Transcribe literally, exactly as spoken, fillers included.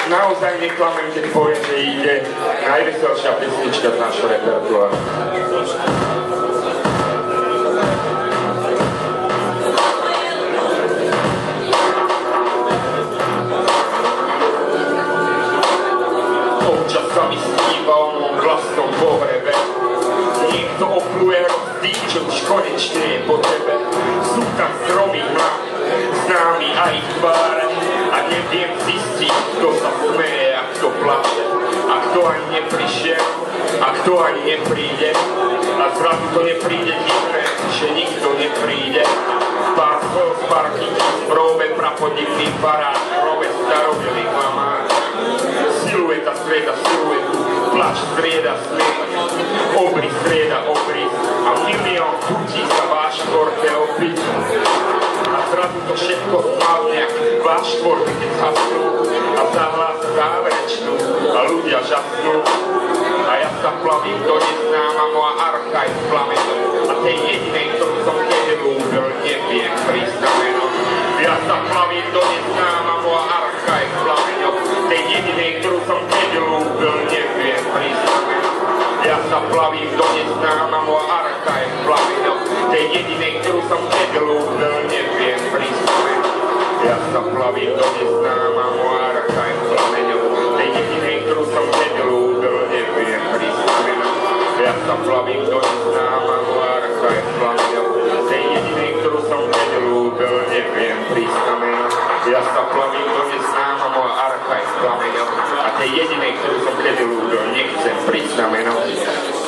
naozaj neklamem, keď poviem, že ide najveselšia pesnička z nášho repertoáru. Občas sa mi sníva o mom vlastnom pohrebe. Niekto opluje rozdýčil, už konečne je po tebe. Sú tam stromy hna, známy aj tváre. A neviem zistiť, kto sa smeje a kto plače. A kto ani neprišiel, a kto ani nepríde. A zrazu to nepríde divné, že nikto nepríde. Pár svojho sparky, próbe prapodivný parát, próbe starobilý klamár. Silueta strieda siluetu, plač strieda smiech, obrys strieda obrys a milión chutí sa váš korte opiť. A zrazu to všetko spávne, ak váš štvorky, keď hasnú a zahlas záverečnú a ľudia žasnú. A ja sa plavím do neznáma, moja archa je v plameňu a tej jedinej, ktorú som kedy ľúbil, neviem prísť na meno. Ja sa plavím do neznáma, moja archa je v plameňu, tej jedinej, ktorú som kedy ľúbil, neviem prísť na meno. Ja sa plavím do neznáma, moja archa je v plameňu, tej jedinej, ktorú som kedy ľúbil, neviem prísť na meno. Ja sa plavím do neznáma, moja archa je v plameňu, tej jedinej, ktorú som kedy ľúbil, neviem prísť na meno. Ja sa plavím do neznáma, moja archa je v plameňu, tej jedinej, ktorú som kedy ľúbil, neviem prísť na meno. Ja sa plavím do neznáma, moja archa je v plameňu a tej jedinej, ktorú som kedy ľúbil, nechcem prísť na meno.